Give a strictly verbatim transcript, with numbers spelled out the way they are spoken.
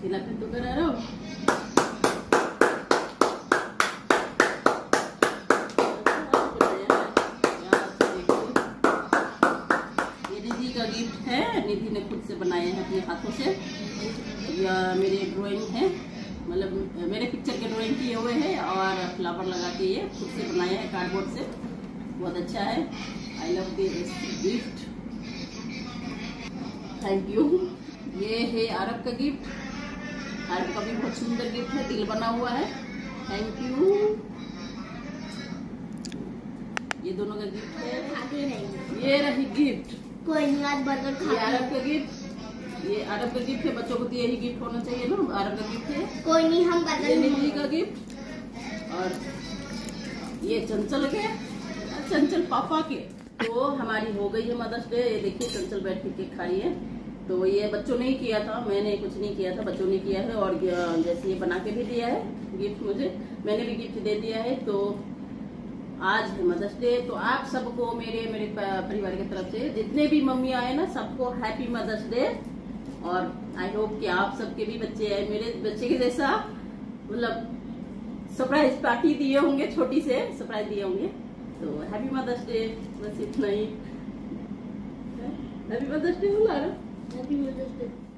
खिला फिर तो करा रहा हूँ। ये निधि का गिफ्ट है, निधि ने खुद से बनाए हैं अपने हाथों से। यह मेरे ड्राइंग है, मतलब मेरे पिक्चर के ड्राइंग किए हुए हैं और फ्लावर लगा के ये खुद से बनाए हैं कार्डबोर्ड से। बहुत अच्छा है। I love this gift, thank you. ये है आरब का गिफ्ट, आरब का भी बहुत सुंदर गिफ्ट है, दिल बना हुआ है, थैंक यू। ये दोनों का गिफ्ट है। ये रही गिफ्ट, कोई नहीं आज बर्गर खा। ये अरब का गिफ्ट, ये अरब का गिफ्ट है। बच्चों को तो यही गिफ्ट होना चाहिए ना, अरब का गिफ्ट है। कोई नहीं हम बर्गर। ये निधि का गिफ्ट और ये चंचल के, चंचल पापा के। तो हमारी हो गई है मदर्स डे। ये देखिए चंचल बैठ के केक खाई है। तो ये बच्चों ने ही किया था, मैंने कुछ नहीं किया था, बच्चों ने किया है। और जैसे ये बना के भी दिया है गिफ्ट मुझे, मैंने भी गिफ्ट दे दिया है। तो आज है मदर्स डे। तो आप सबको मेरे मेरे परिवार की तरफ से जितने भी मम्मी आए ना, सबको हैप्पी मदर्स डे। और आई होप कि आप सबके भी बच्चे आए मेरे बच्चे के जैसा, मतलब सरप्राइज पार्टी दिए होंगे, छोटी से सरप्राइज दिए होंगे। तो हैप्पी मदर्स डे, बस इतना ही। हैप्पी मदर्स डे बोला, हैप्पी मदर्स डे।